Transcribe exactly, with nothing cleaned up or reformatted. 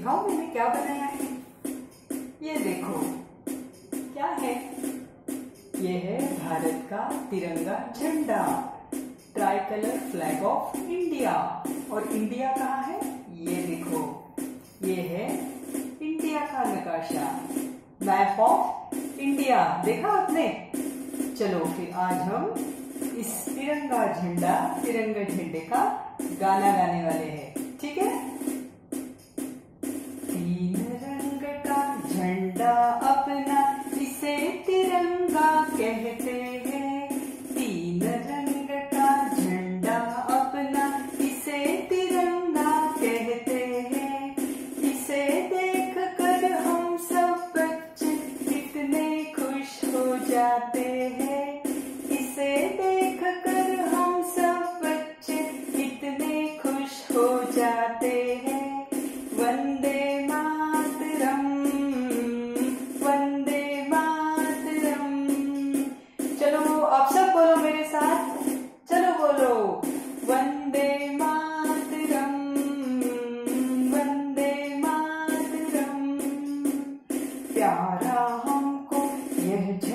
दिखाओ मैंने क्या बनाया है। ये देखो क्या है, ये है भारत का तिरंगा झंडा, tri colour flag of India. और इंडिया कहाँ है, ये देखो, ये है इंडिया का नकाशा, मैप ऑफ इंडिया। देखा आपने। चलो फिर आज हम इस तिरंगा झंडा तिरंगे झंडे का गाना गाने वाले हैं, ठीक है। तीन रंग का झंडा अपना इसे तिरंगा कहते हैं। तीन रंग का झंडा अपना इसे तिरंगा कहते हैं। इसे देख कर हम सब बच्चे कितने खुश हो जाते हैं। इसे देख कर हम सब बच्चे कितने खुश हो जाते हैं। वंदे मातरम, वंदे मातरम। चलो आप सब बोलो मेरे साथ, चलो बोलो वंदे मातरम, वंदे मातरम। प्यारा हमको यह